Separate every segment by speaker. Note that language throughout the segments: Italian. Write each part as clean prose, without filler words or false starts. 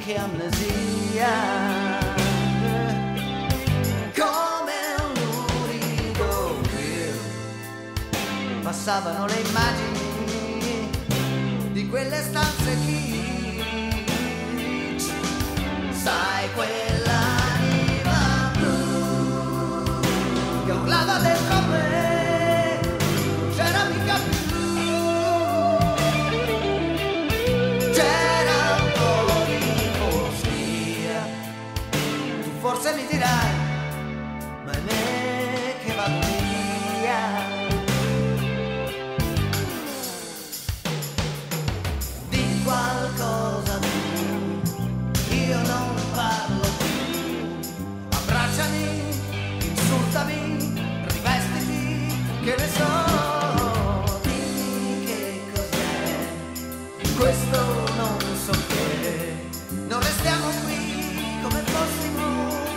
Speaker 1: che amnesia, come un lurido film passavano le immagini di quelle stanze kitsch, sai quell'anima blu che urlava dentro a me, non c'era mica più. Forse mi dirai, ma è me che vado via. Di qualcosa tu, io non parlo più. Abbracciami, insultami, rivestiti, che ne so. Dimmi che cos'è, questo non so che. Non restiamo qui come fossimo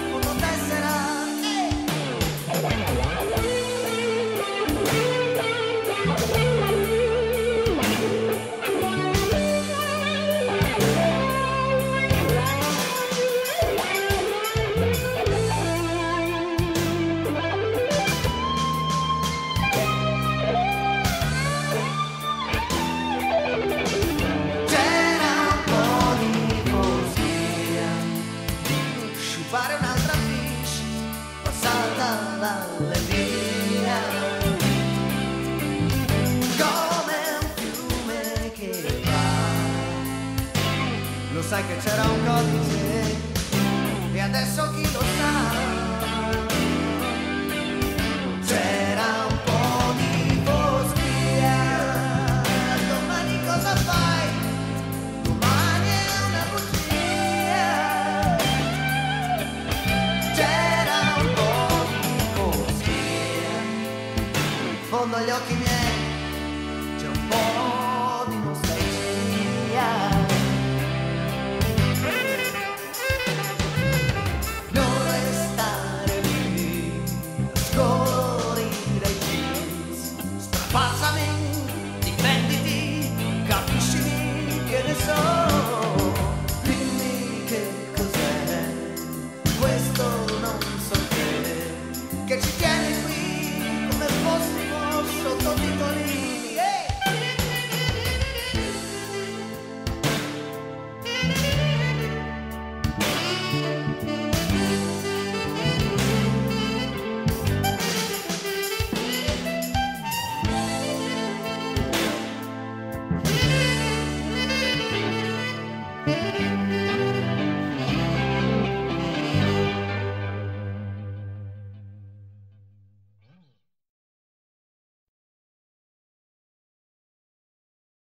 Speaker 1: fare un'altra fish passata dalle via, come un fiume che va. Lo sai che c'era un codice e adesso chi lo sa. C'era un po' di foschia, domani cosa fai? Domani è una bugia. In fondo agli occhi miei c'è un po' di nostalgia. Non restare lì a scolorire i jeans, strapazzami, difenditi, capiscimi che ne so.